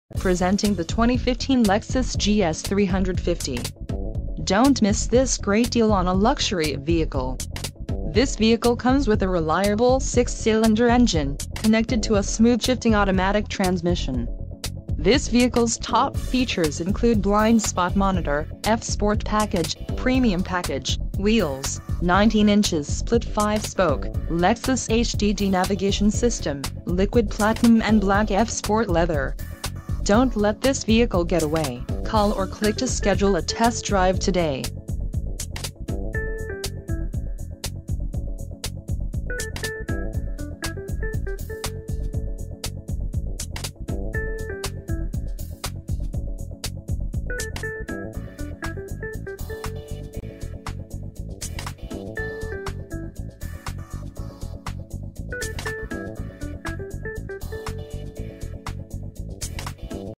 Presenting the 2015 Lexus GS 350. Don't miss this great deal on a luxury vehicle. This vehicle comes with a reliable 6-cylinder engine, connected to a smooth shifting automatic transmission. This vehicle's top features include blind spot monitor, F-Sport package, premium package, wheels, 19 inches split 5-spoke, Lexus HDD navigation system, liquid platinum and black F-Sport leather. Don't let this vehicle get away. Call or click to schedule a test drive today.